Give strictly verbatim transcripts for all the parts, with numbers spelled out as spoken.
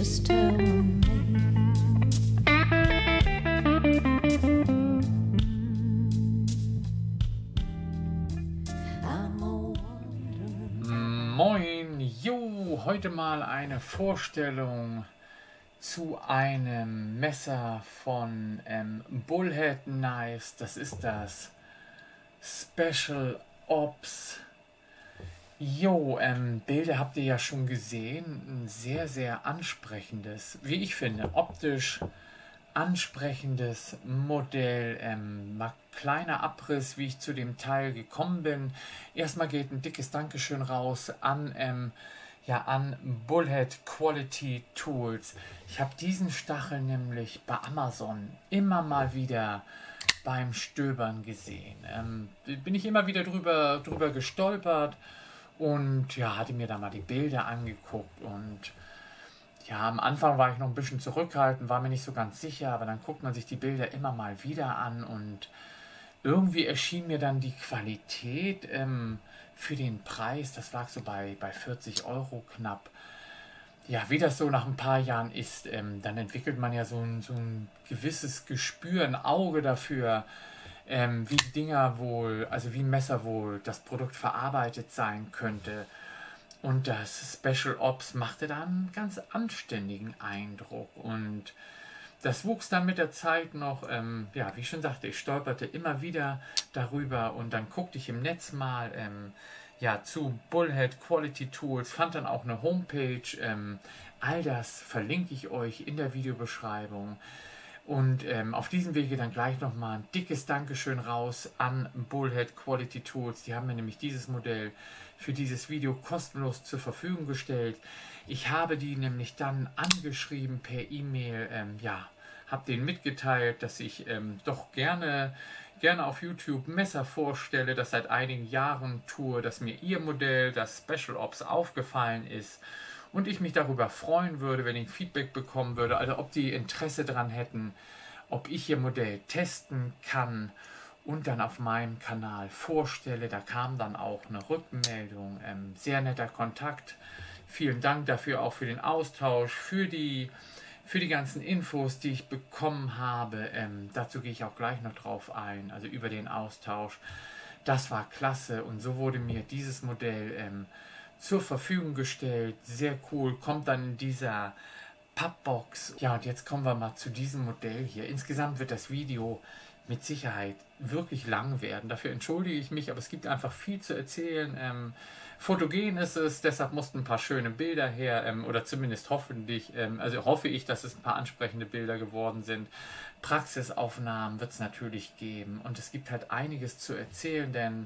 just tell me. Moin, jo, heute mal eine Vorstellung zu einem Messer von ähm, Bullhead Knives. Das ist das Special Ops. Jo, ähm, Bilder habt ihr ja schon gesehen. Ein sehr, sehr ansprechendes, wie ich finde, optisch ansprechendes Modell. Ähm, mal kleiner Abriss, wie ich zu dem Teil gekommen bin. Erstmal geht ein dickes Dankeschön raus an, ähm, ja, an Bullhead Quality Tools. Ich habe diesen Stachel nämlich bei Amazon immer mal wieder beim Stöbern gesehen. Ähm, bin ich immer wieder drüber, drüber gestolpert und ja, hatte mir da mal die Bilder angeguckt und ja, am Anfang war ich noch ein bisschen zurückhaltend, war mir nicht so ganz sicher, aber dann guckt man sich die Bilder immer mal wieder an und irgendwie erschien mir dann die Qualität ähm, für den Preis, das lag so bei, bei vierzig Euro knapp. Ja, wie das so nach ein paar Jahren ist, ähm, dann entwickelt man ja so ein, so ein gewisses Gespür, ein Auge dafür, ähm, wie Dinger wohl, also wie ein Messer wohl das Produkt verarbeitet sein könnte. Und das Special Ops machte da einen ganz anständigen Eindruck. Und das wuchs dann mit der Zeit noch, ähm, ja, wie ich schon sagte, ich stolperte immer wieder darüber und dann guckte ich im Netz mal ähm, ja, zu Bullhead Quality Tools, fand dann auch eine Homepage. Ähm, all das verlinke ich euch in der Videobeschreibung. Und ähm, auf diesem Wege dann gleich nochmal ein dickes Dankeschön raus an Bullhead Quality Tools. Die haben mir nämlich dieses Modell für dieses Video kostenlos zur Verfügung gestellt. Ich habe die nämlich dann angeschrieben per E-Mail, ähm, ja, habe denen mitgeteilt, dass ich ähm, doch gerne, gerne auf YouTube Messer vorstelle, das seit einigen Jahren tue, dass mir ihr Modell, das Special Ops, aufgefallen ist. Und ich mich darüber freuen würde, wenn ich Feedback bekommen würde, also ob die Interesse daran hätten, ob ich ihr Modell testen kann und dann auf meinem Kanal vorstelle. Da kam dann auch eine Rückmeldung, ähm, sehr netter Kontakt. Vielen Dank dafür, auch für den Austausch, für die, für die ganzen Infos, die ich bekommen habe. Ähm, dazu gehe ich auch gleich noch drauf ein, also über den Austausch. Das war klasse und so wurde mir dieses Modell ähm, zur Verfügung gestellt. Sehr cool, kommt dann in dieser Pappbox. Ja, und jetzt kommen wir mal zu diesem Modell hier. Insgesamt wird das Video mit Sicherheit wirklich lang werden. Dafür entschuldige ich mich, aber es gibt einfach viel zu erzählen. Ähm, fotogen ist es, deshalb mussten ein paar schöne Bilder her, ähm, oder zumindest hoffentlich, ähm, also hoffe ich, dass es ein paar ansprechende Bilder geworden sind. Praxisaufnahmen wird es natürlich geben und es gibt halt einiges zu erzählen, denn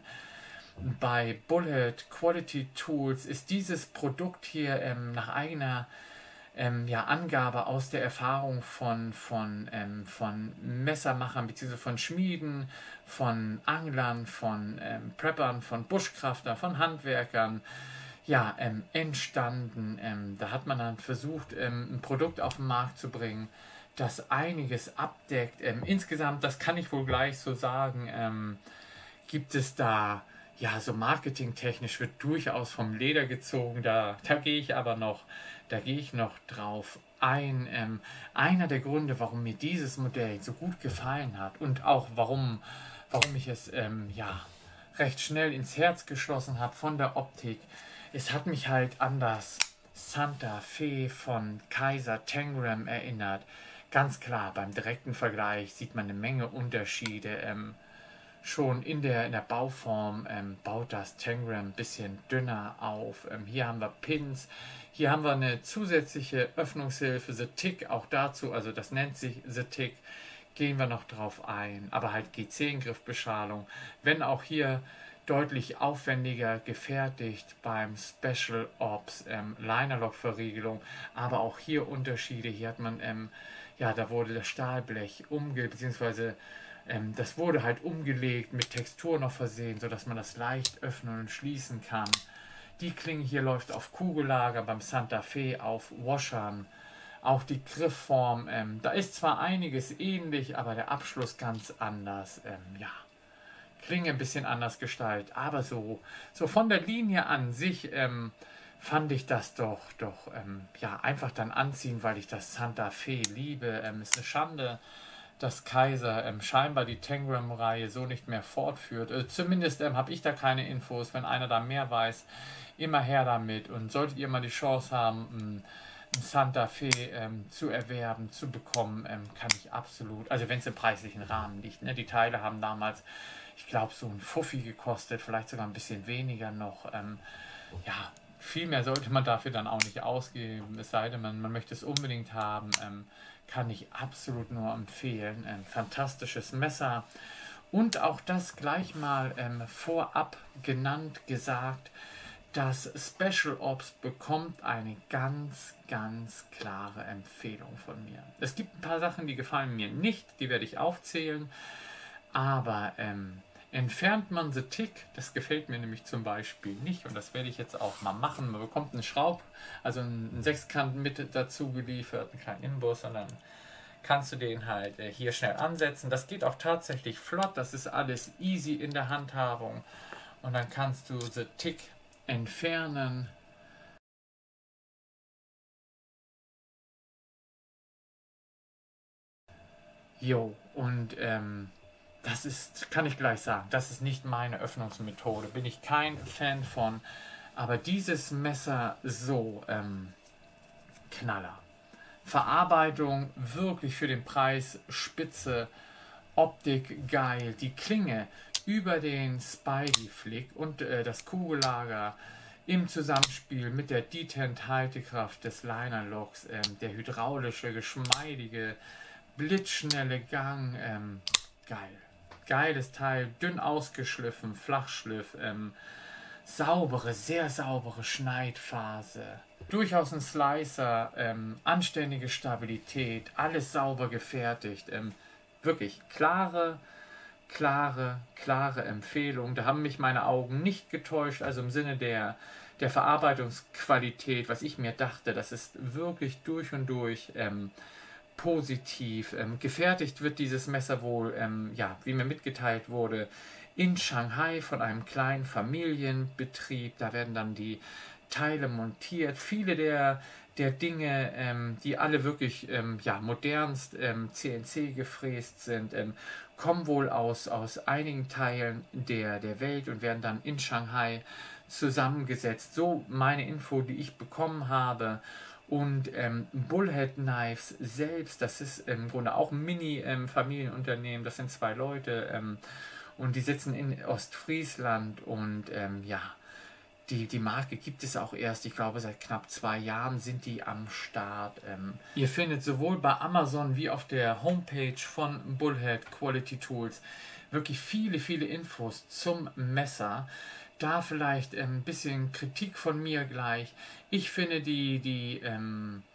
bei Bullhead Quality Tools ist dieses Produkt hier ähm, nach eigener ähm, ja, Angabe aus der Erfahrung von, von, ähm, von Messermachern bzw. von Schmieden, von Anglern, von ähm, Preppern, von Buschcraftern, von Handwerkern ja, ähm, entstanden. Ähm, da hat man dann versucht, ähm, ein Produkt auf den Markt zu bringen, das einiges abdeckt. Ähm, insgesamt, das kann ich wohl gleich so sagen, ähm, gibt es da ja, so marketingtechnisch wird durchaus vom Leder gezogen, da, da gehe ich aber noch, da gehe ich noch drauf ein. Ähm, einer der Gründe, warum mir dieses Modell so gut gefallen hat und auch warum, warum ich es ähm, ja, recht schnell ins Herz geschlossen habe von der Optik, es hat mich halt an das Santa Fe von Kaiser Tangram erinnert. Ganz klar, beim direkten Vergleich sieht man eine Menge Unterschiede. Ähm, Schon in der, in der Bauform ähm, baut das Tangram ein bisschen dünner auf. Ähm, hier haben wir Pins, hier haben wir eine zusätzliche Öffnungshilfe, The Tick, auch dazu, also das nennt sich The Tick, gehen wir noch drauf ein. Aber halt G zehn Griffbeschalung, wenn auch hier deutlich aufwendiger gefertigt beim Special Ops, ähm, Linerlock-Verriegelung, aber auch hier Unterschiede. Hier hat man, ähm, ja, da wurde das Stahlblech umge, beziehungsweise Ähm, das wurde halt umgelegt, mit Textur noch versehen, sodass man das leicht öffnen und schließen kann. Die Klinge hier läuft auf Kugellager, beim Santa Fe auf Washern. Auch die Griffform, ähm, da ist zwar einiges ähnlich, aber der Abschluss ganz anders. Ähm, ja, Klinge ein bisschen anders gestaltet, aber so, so von der Linie an sich, ähm, fand ich das doch, doch ähm, ja, einfach dann anziehen, weil ich das Santa Fe liebe. Ähm, ist eine Schande, dass Kaiser ähm, scheinbar die Tangram-Reihe so nicht mehr fortführt. Äh, zumindest ähm, habe ich da keine Infos. Wenn einer da mehr weiß, immer her damit. Und solltet ihr mal die Chance haben, ein Santa Fe ähm, zu erwerben, zu bekommen, ähm, kann ich absolut, also wenn es im preislichen Rahmen liegt. Ne? Die Teile haben damals, ich glaube, so ein Fuffi gekostet, vielleicht sogar ein bisschen weniger noch. Ähm, ja, viel mehr sollte man dafür dann auch nicht ausgeben, es sei denn, man, man möchte es unbedingt haben. Ähm, kann ich absolut nur empfehlen. Ähm, fantastisches Messer. Und auch das gleich mal ähm, vorab genannt, gesagt, das Special Ops bekommt eine ganz, ganz klare Empfehlung von mir. Es gibt ein paar Sachen, die gefallen mir nicht, die werde ich aufzählen, aber ähm, entfernt man The Tick, das gefällt mir nämlich zum Beispiel nicht und das werde ich jetzt auch mal machen. Man bekommt einen Schraub, also einen Sechskant mit dazu geliefert, einen kleinen Inbus und dann kannst du den halt äh, hier schnell ansetzen. Das geht auch tatsächlich flott, das ist alles easy in der Handhabung und dann kannst du The Tick entfernen. Jo, und ähm, das ist, kann ich gleich sagen, das ist nicht meine Öffnungsmethode, bin ich kein Fan von, aber dieses Messer so, ähm, Knaller. Verarbeitung wirklich für den Preis spitze, Optik geil, die Klinge über den Spidey Flick und äh, das Kugellager im Zusammenspiel mit der Detent-Haltekraft des Liner-Locks, ähm, der hydraulische, geschmeidige, blitzschnelle Gang, ähm, geil. Geiles Teil, dünn ausgeschliffen, Flachschliff, ähm, saubere, sehr saubere Schneidphase. Durchaus ein Slicer, ähm, anständige Stabilität, alles sauber gefertigt. Ähm, wirklich klare, klare, klare Empfehlung. Da haben mich meine Augen nicht getäuscht, also im Sinne der, der Verarbeitungsqualität, was ich mir dachte, das ist wirklich durch und durch ähm, positiv. Ähm, gefertigt wird dieses Messer wohl, ähm, ja, wie mir mitgeteilt wurde, in Shanghai von einem kleinen Familienbetrieb. Da werden dann die Teile montiert. Viele der, der Dinge, ähm, die alle wirklich ähm, ja, modernst ähm, C N C gefräst sind, ähm, kommen wohl aus, aus einigen Teilen der, der Welt und werden dann in Shanghai zusammengesetzt. So meine Info, die ich bekommen habe. Und ähm, Bullhead Knives selbst, das ist im Grunde auch ein Mini-Familienunternehmen, ähm, das sind zwei Leute ähm, und die sitzen in Ostfriesland und ähm, ja, die, die Marke gibt es auch erst, ich glaube seit knapp zwei Jahren sind die am Start. Ähm, ihr findet sowohl bei Amazon wie auf der Homepage von Bullhead Quality Tools wirklich viele, viele Infos zum Messer. Da vielleicht ein ähm, bisschen Kritik von mir gleich. Ich finde die, die ähm,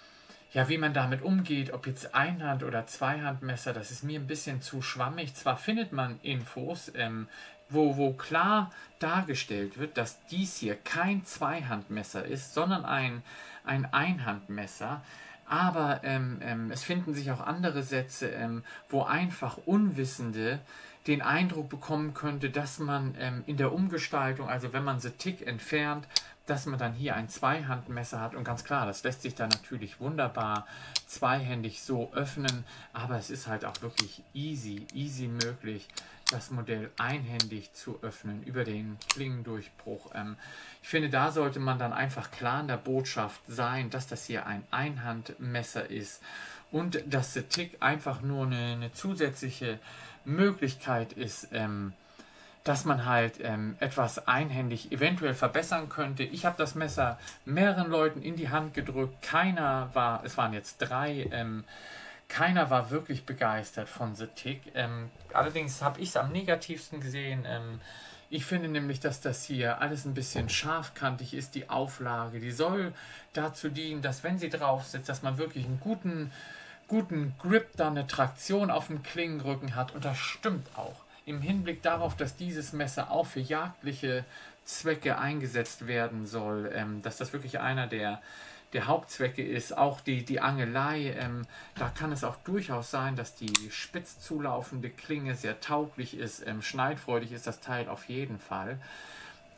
ja, wie man damit umgeht, ob jetzt Einhand- oder Zweihandmesser, das ist mir ein bisschen zu schwammig. Zwar findet man Infos, ähm, wo, wo klar dargestellt wird, dass dies hier kein Zweihandmesser ist, sondern ein, ein Einhandmesser. Aber ähm, ähm, es finden sich auch andere Sätze, ähm, wo einfach Unwissende den Eindruck bekommen könnte, dass man ähm, in der Umgestaltung, also wenn man The Tick entfernt, dass man dann hier ein Zweihandmesser hat und ganz klar, das lässt sich dann natürlich wunderbar zweihändig so öffnen, aber es ist halt auch wirklich easy, easy möglich, das Modell einhändig zu öffnen über den Klingendurchbruch. Ähm, ich finde, da sollte man dann einfach klar in der Botschaft sein, dass das hier ein Einhandmesser ist und dass The Tick einfach nur eine, eine zusätzliche Möglichkeit ist, ähm, dass man halt ähm, etwas einhändig eventuell verbessern könnte. Ich habe das Messer mehreren Leuten in die Hand gedrückt. Keiner war, es waren jetzt drei, ähm, keiner war wirklich begeistert von The Tick. Ähm, allerdings habe ich es am negativsten gesehen. Ähm, ich finde nämlich, dass das hier alles ein bisschen scharfkantig ist, die Auflage. Die soll dazu dienen, dass wenn sie drauf sitzt, dass man wirklich einen guten, guten Grip, dann eine Traktion auf dem Klingenrücken hat. Und das stimmt auch. Im Hinblick darauf, dass dieses Messer auch für jagdliche Zwecke eingesetzt werden soll, ähm, dass das wirklich einer der, der Hauptzwecke ist, auch die, die Angelei, ähm, da kann es auch durchaus sein, dass die spitz zulaufende Klinge sehr tauglich ist, ähm, schneidfreudig ist das Teil auf jeden Fall.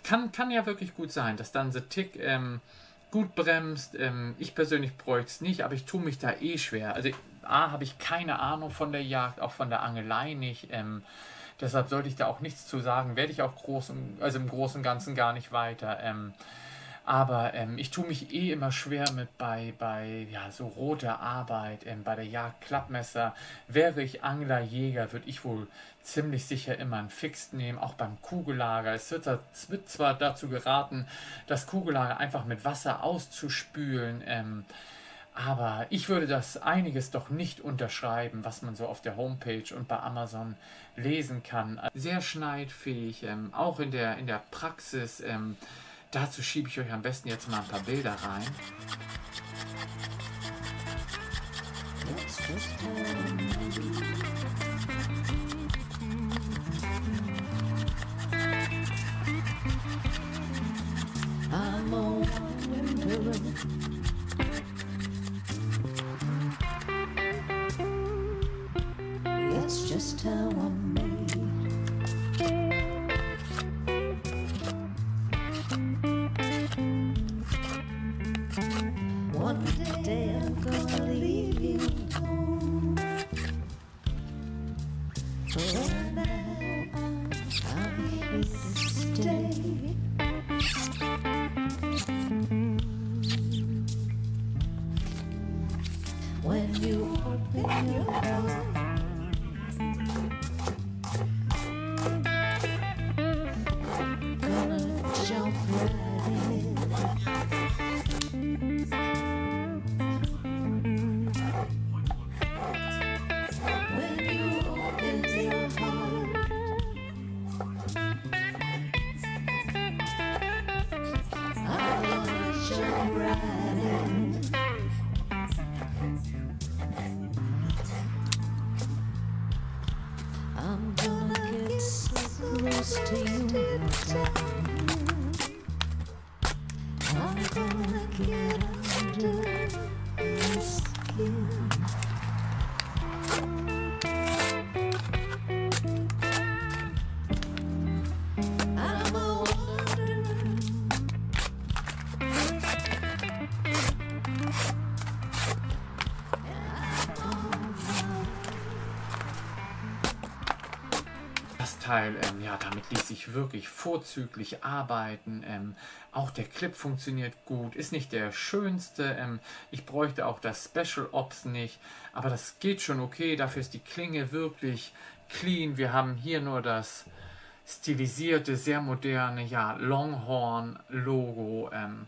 kann, kann ja wirklich gut sein, dass dann The Tick ähm, gut bremst. Ähm, ich persönlich bräuchte es nicht, aber ich tue mich da eh schwer. Also A, habe ich keine Ahnung von der Jagd, auch von der Angelei nicht. Ähm, deshalb sollte ich da auch nichts zu sagen. Werde ich auch groß, also im Großen und Ganzen gar nicht weiter. Ähm, aber ähm, ich tue mich eh immer schwer mit bei, bei ja, so roter Arbeit, ähm, bei der Jagd Klappmesser. Wäre ich Angler, Jäger, würde ich wohl ziemlich sicher immer ein Fixed nehmen, auch beim Kugellager. Es wird, es wird zwar dazu geraten, das Kugellager einfach mit Wasser auszuspülen, ähm, aber ich würde das einiges doch nicht unterschreiben, was man so auf der Homepage und bei Amazon lesen kann. Sehr schneidfähig, ähm, auch in der, in der Praxis. Ähm, dazu schiebe ich euch am besten jetzt mal ein paar Bilder rein. That's just how I'm made. One day I'm gonna leave you home. For now I'm here to stay. When you open your heart, jump right in. When you open your heart, I'm gonna jump right in. I'm gonna get so close to you, I'm gonna get under your skin. I'm a wanderer. Das Teil, ähm, ja, damit ließ sich wirklich vorzüglich arbeiten. Ähm, auch der Clip funktioniert gut, ist nicht der schönste. Ähm, ich bräuchte auch das Special Ops nicht, aber das geht schon okay. Dafür ist die Klinge wirklich clean. Wir haben hier nur das stilisierte, sehr moderne, ja, Longhorn-Logo. Ähm,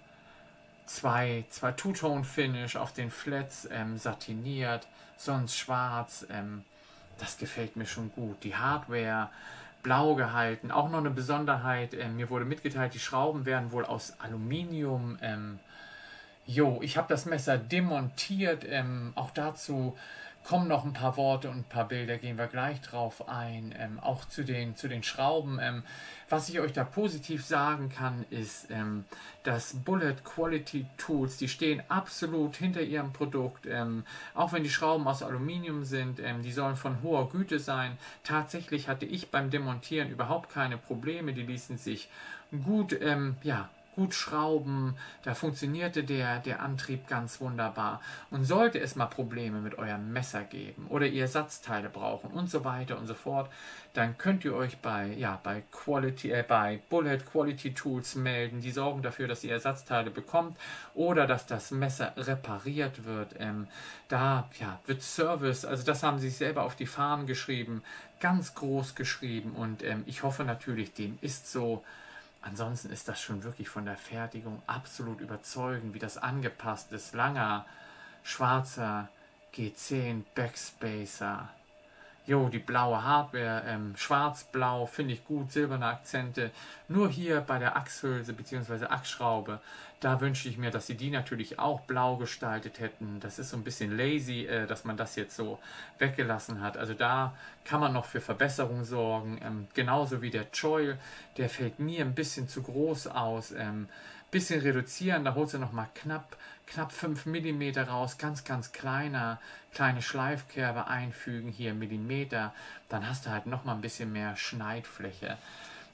zwei, zwei Two-Tone-Finish auf den Flats, ähm, satiniert, sonst schwarz. Ähm, das gefällt mir schon gut. Die Hardware blau gehalten. Auch noch eine Besonderheit, äh, mir wurde mitgeteilt, die Schrauben werden wohl aus Aluminium. Ähm, jo, ich habe das Messer demontiert. Ähm, auch dazu kommen noch ein paar Worte und ein paar Bilder, gehen wir gleich drauf ein. Ähm, auch zu den, zu den Schrauben. Ähm, was ich euch da positiv sagen kann, ist, ähm, dass Bullet Quality Tools, die stehen absolut hinter ihrem Produkt. Ähm, auch wenn die Schrauben aus Aluminium sind, ähm, die sollen von hoher Güte sein. Tatsächlich hatte ich beim Demontieren überhaupt keine Probleme. Die ließen sich gut, ähm, ja, gut schrauben, da funktionierte der, der Antrieb ganz wunderbar. Und sollte es mal Probleme mit eurem Messer geben oder ihr Ersatzteile brauchen und so weiter und so fort, dann könnt ihr euch bei, ja, bei, Quality, äh, bei Bullet Quality Tools melden. Die sorgen dafür, dass ihr Ersatzteile bekommt oder dass das Messer repariert wird. Ähm, da ja, wird Service, also das haben sie selber auf die Fahnen geschrieben, ganz groß geschrieben und ähm, ich hoffe natürlich, dem ist so. Ansonsten ist das schon wirklich von der Fertigung absolut überzeugend, wie das angepasst ist. Langer, schwarzer G zehn Backspacer. Jo, die blaue Hardware, ähm, schwarz-blau, finde ich gut, silberne Akzente. Nur hier bei der Achshülse bzw. Achsschraube, da wünsche ich mir, dass sie die natürlich auch blau gestaltet hätten. Das ist so ein bisschen lazy, äh, dass man das jetzt so weggelassen hat. Also da kann man noch für Verbesserung sorgen. Ähm, genauso wie der Choil, der fällt mir ein bisschen zu groß aus. Ähm, bisschen reduzieren, da holst du noch mal knapp, knapp fünf Millimeter raus, ganz, ganz kleiner, kleine Schleifkerbe einfügen, hier Millimeter, dann hast du halt noch mal ein bisschen mehr Schneidfläche.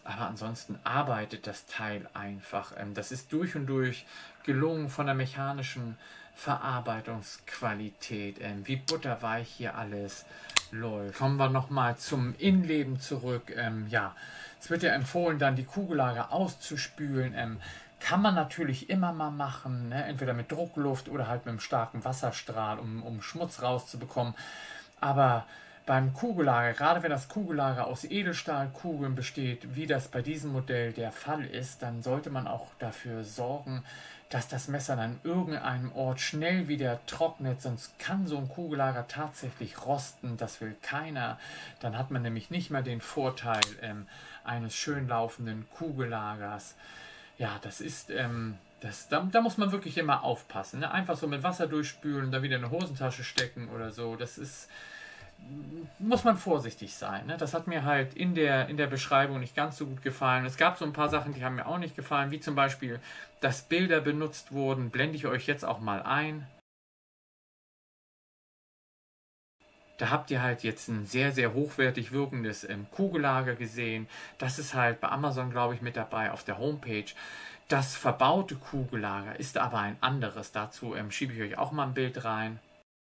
Aber ansonsten arbeitet das Teil einfach. Ähm, das ist durch und durch gelungen von der mechanischen Verarbeitungsqualität, ähm, wie butterweich hier alles läuft. Kommen wir nochmal zum Innenleben zurück. Ähm, ja, es wird ja empfohlen, dann die Kugellager auszuspülen. Ähm, kann man natürlich immer mal machen, ne? Entweder mit Druckluft oder halt mit einem starken Wasserstrahl, um, um Schmutz rauszubekommen. Aber beim Kugellager, gerade wenn das Kugellager aus Edelstahlkugeln besteht, wie das bei diesem Modell der Fall ist, dann sollte man auch dafür sorgen, dass das Messer an irgendeinem Ort schnell wieder trocknet, sonst kann so ein Kugellager tatsächlich rosten, das will keiner. Dann hat man nämlich nicht mehr den Vorteil ähm, eines schön laufenden Kugellagers. Ja, das ist, ähm, das, da, da muss man wirklich immer aufpassen. Ne? Einfach so mit Wasser durchspülen und dann wieder in eine Hosentasche stecken oder so, das ist... muss man vorsichtig sein. Ne? Das hat mir halt in der, in der Beschreibung nicht ganz so gut gefallen. Es gab so ein paar Sachen, die haben mir auch nicht gefallen, wie zum Beispiel, dass Bilder benutzt wurden, blende ich euch jetzt auch mal ein. Da habt ihr halt jetzt ein sehr, sehr hochwertig wirkendes ähm, Kugellager gesehen. Das ist halt bei Amazon, glaube ich, mit dabei auf der Homepage. Das verbaute Kugellager ist aber ein anderes. Dazu ähm, schiebe ich euch auch mal ein Bild rein.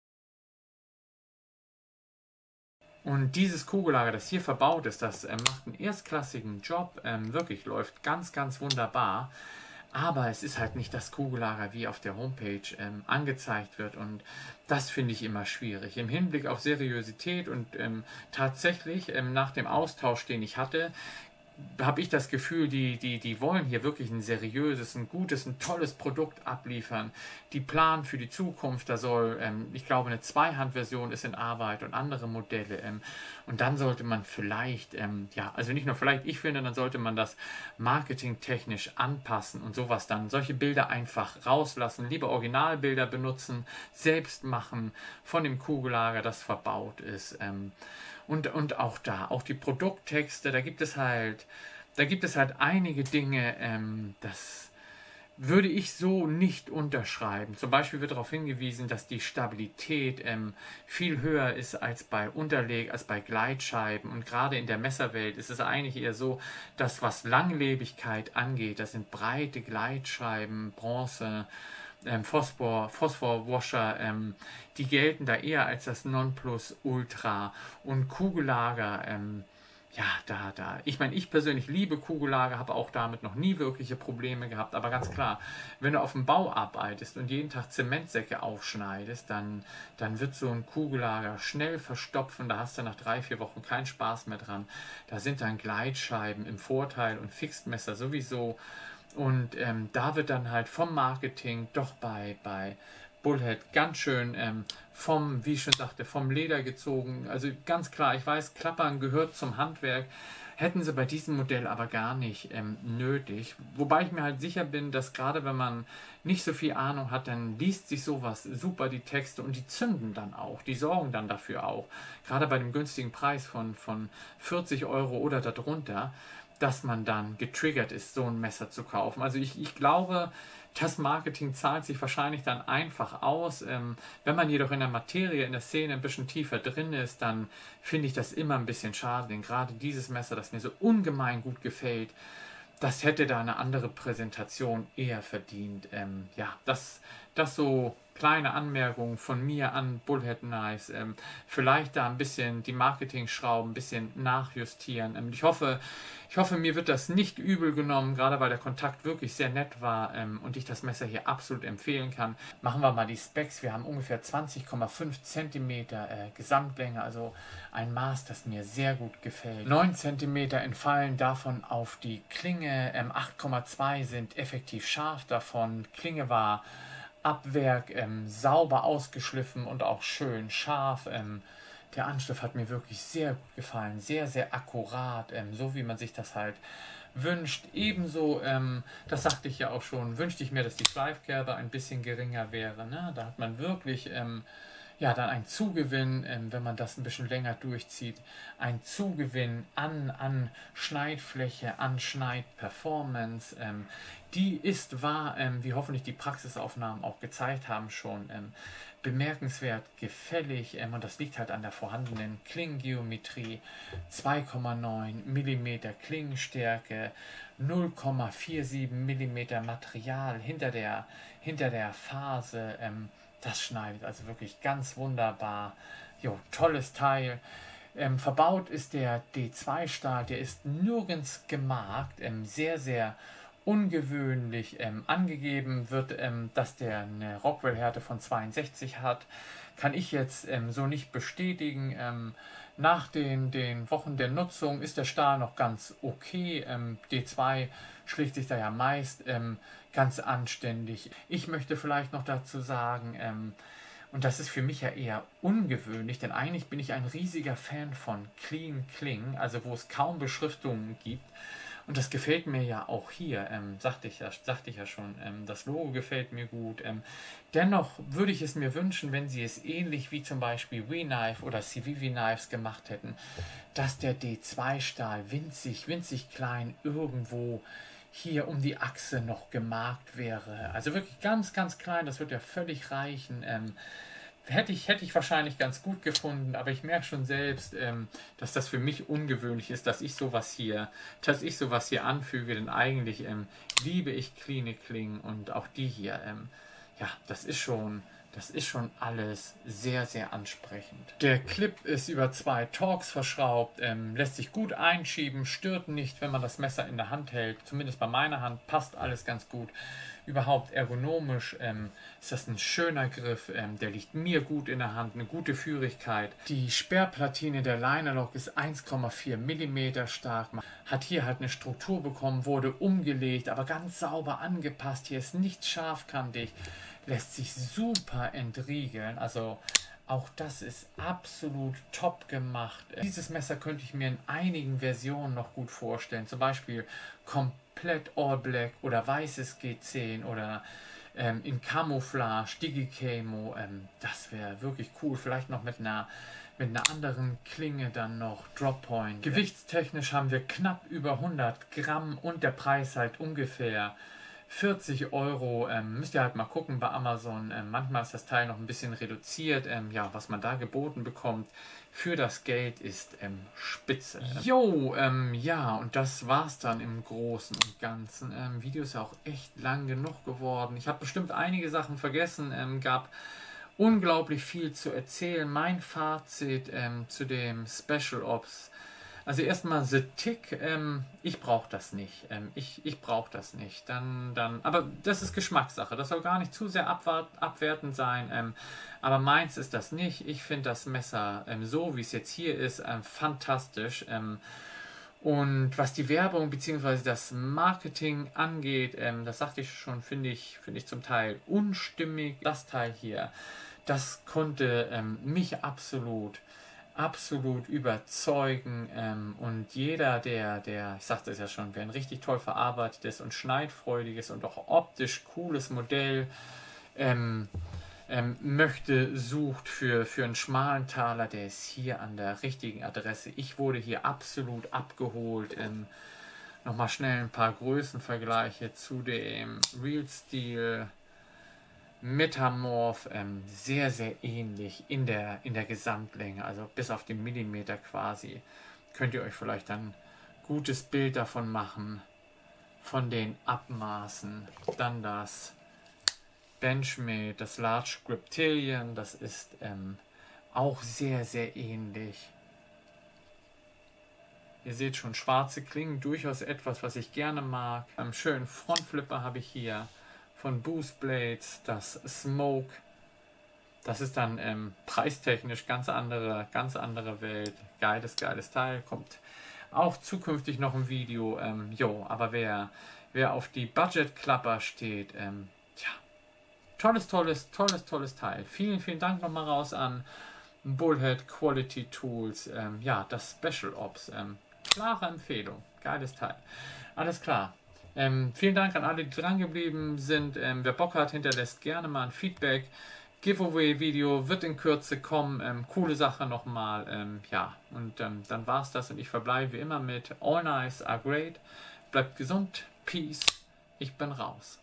Und dieses Kugellager, das hier verbaut ist, das ähm, macht einen erstklassigen Job, ähm, wirklich läuft ganz, ganz wunderbar. Aber es ist halt nicht das Kugellager, wie auf der Homepage ähm, angezeigt wird, und das finde ich immer schwierig. Im Hinblick auf Seriosität und ähm, tatsächlich ähm, nach dem Austausch, den ich hatte, habe ich das Gefühl, die, die, die wollen hier wirklich ein seriöses, ein gutes, ein tolles Produkt abliefern. Die planen für die Zukunft, da soll, ähm, ich glaube, eine Zweihand-Version ist in Arbeit und andere Modelle. Ähm, und dann sollte man vielleicht, ähm, ja, also nicht nur vielleicht, ich finde, dann sollte man das marketingtechnisch anpassen und sowas dann, solche Bilder einfach rauslassen, lieber Originalbilder benutzen, selbst machen von dem Kugellager, das verbaut ist. Ähm, Und, und auch da, auch die Produkttexte, da gibt es halt, da gibt es halt einige Dinge, ähm, das würde ich so nicht unterschreiben. Zum Beispiel wird darauf hingewiesen, dass die Stabilität ähm, viel höher ist als bei Unterleg, als bei Gleitscheiben. Und gerade in der Messerwelt ist es eigentlich eher so, dass was Langlebigkeit angeht, das sind breite Gleitscheiben, Bronze, Ähm, Phosphor, Phosphorwasher, ähm, die gelten da eher als das Nonplusultra, und Kugellager, ähm, ja, da, da, ich meine, ich persönlich liebe Kugellager, habe auch damit noch nie wirkliche Probleme gehabt, aber ganz klar, wenn du auf dem Bau arbeitest und jeden Tag Zementsäcke aufschneidest, dann, dann wird so ein Kugellager schnell verstopfen, da hast du nach drei, vier Wochen keinen Spaß mehr dran, da sind dann Gleitscheiben im Vorteil und Fixedmesser sowieso. Und ähm, da wird dann halt vom Marketing doch bei, bei Bullhead ganz schön ähm, vom, wie ich schon sagte, vom Leder gezogen. Also ganz klar, ich weiß, Klappern gehört zum Handwerk. Hätten sie bei diesem Modell aber gar nicht ähm, nötig. Wobei ich mir halt sicher bin, dass gerade wenn man nicht so viel Ahnung hat, dann liest sich sowas super, die Texte, und die zünden dann auch. Die sorgen dann dafür auch. Gerade bei dem günstigen Preis von, von vierzig Euro oder darunter, dass man dann getriggert ist, so ein Messer zu kaufen. Also ich, ich glaube, das Marketing zahlt sich wahrscheinlich dann einfach aus. Ähm, wenn man jedoch in der Materie, in der Szene ein bisschen tiefer drin ist, dann finde ich das immer ein bisschen schade, denn gerade dieses Messer, das mir so ungemein gut gefällt, das hätte da eine andere Präsentation eher verdient. Ähm, ja, das, das so kleine Anmerkungen von mir an Bullhead Knives. Ähm, vielleicht da ein bisschen die Marketing-Schrauben ein bisschen nachjustieren. Ähm, ich hoffe, ich hoffe, mir wird das nicht übel genommen, gerade weil der Kontakt wirklich sehr nett war ähm, und ich das Messer hier absolut empfehlen kann. Machen wir mal die Specs. Wir haben ungefähr zwanzig Komma fünf Zentimeter äh, Gesamtlänge, also ein Maß, das mir sehr gut gefällt. neun Zentimeter entfallen davon auf die Klinge, ähm, acht Komma zwei sind effektiv scharf davon. Klinge war ab Werk ähm, sauber ausgeschliffen und auch schön scharf. Ähm, der Anschliff hat mir wirklich sehr gut gefallen, sehr, sehr akkurat, ähm, so wie man sich das halt wünscht. Ebenso, ähm, das sagte ich ja auch schon, wünschte ich mir, dass die Schleifkerbe ein bisschen geringer wäre. Ne? Da hat man wirklich, ähm, ja, dann ein Zugewinn, ähm, wenn man das ein bisschen länger durchzieht, ein Zugewinn an, an Schneidfläche, an Schneidperformance. Ähm, die ist, war, ähm, wie hoffentlich die Praxisaufnahmen auch gezeigt haben, schon ähm, bemerkenswert gefällig. Ähm, und das liegt halt an der vorhandenen Klingengeometrie. zwei Komma neun Millimeter Klingenstärke, null Komma siebenundvierzig Millimeter Material hinter der, hinter der Phase. Ähm, Das schneidet also wirklich ganz wunderbar. Jo, tolles Teil. Ähm, verbaut ist der D zwei Stahl, der ist nirgends gemarkt, ähm, sehr, sehr ungewöhnlich ähm, angegeben wird, ähm, dass der eine Rockwell-Härte von zweiundsechzig hat. Kann ich jetzt ähm, so nicht bestätigen. Ähm, nach den, den Wochen der Nutzung ist der Stahl noch ganz okay. Ähm, D zwei schlägt sich da ja meist ähm, ganz anständig. Ich möchte vielleicht noch dazu sagen, ähm, und das ist für mich ja eher ungewöhnlich, denn eigentlich bin ich ein riesiger Fan von Clean Kling, also wo es kaum Beschriftungen gibt. Und das gefällt mir ja auch hier, ähm, sagte, ich ja, sagte ich ja schon, ähm, das Logo gefällt mir gut. Ähm, dennoch würde ich es mir wünschen, wenn sie es ähnlich wie zum Beispiel WeKnife oder Civivi Knives gemacht hätten, dass der D zwei Stahl winzig, winzig klein irgendwo hier um die Achse noch gemarkt wäre. Also wirklich ganz, ganz klein, das wird ja völlig reichen. Ähm, hätte ich, hätte ich wahrscheinlich ganz gut gefunden, aber ich merke schon selbst, ähm, dass das für mich ungewöhnlich ist, dass ich sowas hier, dass ich sowas hier anfüge, denn eigentlich ähm, liebe ich Clean Kling und auch die hier. Ähm, ja, das ist schon, das ist schon alles sehr, sehr ansprechend. Der Clip ist über zwei Torx verschraubt, ähm, lässt sich gut einschieben, stört nicht, wenn man das Messer in der Hand hält. Zumindest bei meiner Hand passt alles ganz gut. Überhaupt ergonomisch ähm, ist das ein schöner Griff, ähm, der liegt mir gut in der Hand, eine gute Führigkeit. Die Sperrplatine der Linerlock ist eins Komma vier Millimeter stark, man hat hier halt eine Struktur bekommen, wurde umgelegt, aber ganz sauber angepasst. Hier ist nichts scharfkantig, lässt sich super entriegeln, also auch das ist absolut top gemacht. Dieses Messer könnte ich mir in einigen Versionen noch gut vorstellen, zum Beispiel komplett All Black oder weißes G zehn oder ähm, in Camouflage, Digi-Camo, ähm, das wäre wirklich cool, vielleicht noch mit einer mit einer anderen Klinge dann noch Drop Point. Gewichtstechnisch haben wir knapp über hundert Gramm und der Preis halt ungefähr vierzig Euro, ähm, müsst ihr halt mal gucken bei Amazon. Ähm, manchmal ist das Teil noch ein bisschen reduziert. Ähm, ja, was man da geboten bekommt für das Geld ist ähm, spitze. Jo, ähm, ja, und das war's dann im Großen und Ganzen. Ähm, Video ist ja auch echt lang genug geworden. Ich habe bestimmt einige Sachen vergessen. Ähm, gab unglaublich viel zu erzählen. Mein Fazit ähm, zu dem Special Ops. Also erstmal The Tick, ähm, ich brauche das nicht. Ähm, ich ich brauche das nicht. Dann, dann, aber das ist Geschmackssache. Das soll gar nicht zu sehr abwart, abwertend sein. Ähm, aber meins ist das nicht. Ich finde das Messer ähm, so, wie es jetzt hier ist, ähm, fantastisch. Ähm, und was die Werbung bzw. das Marketing angeht, ähm, das sagte ich schon, finde ich, finde ich zum Teil unstimmig. Das Teil hier, das konnte ähm, mich absolut absolut überzeugen ähm, und jeder, der, der, ich sagte es ja schon, wer ein richtig toll verarbeitetes und schneidfreudiges und auch optisch cooles Modell ähm, ähm, möchte, sucht für, für einen schmalen Taler, der ist hier an der richtigen Adresse. Ich wurde hier absolut abgeholt. Ähm, Nochmal schnell ein paar Größenvergleiche zu dem Real Steel Metamorph, ähm, sehr, sehr ähnlich in der, in der Gesamtlänge, also bis auf den Millimeter quasi. Könnt ihr euch vielleicht dann ein gutes Bild davon machen, von den Abmaßen. Dann das Benchmade, das Large Griptilian, das ist ähm, auch sehr, sehr ähnlich. Ihr seht schon, schwarze Klingen, durchaus etwas, was ich gerne mag. Einen schönen Frontflipper habe ich hier von Boost Blades, das Smoke. Das ist dann ähm, preistechnisch ganz andere, ganz andere Welt. Geiles, geiles Teil. Kommt auch zukünftig noch ein Video. Ähm, jo, aber wer, wer auf die Budget-Klapper steht, ähm, tja, tolles, tolles, tolles, tolles Teil. Vielen, vielen Dank nochmal raus an Bullhead Quality Tools. Ähm, ja, das Special Ops. Ähm, klare Empfehlung. Geiles Teil. Alles klar. Ähm, vielen Dank an alle, die dran geblieben sind. Ähm, wer Bock hat, hinterlässt gerne mal ein Feedback, Giveaway-Video wird in Kürze kommen. Ähm, coole Sache nochmal. Ähm, ja, und ähm, dann war's das. Und ich verbleibe wie immer mit All Nice are great. Bleibt gesund. Peace. Ich bin raus.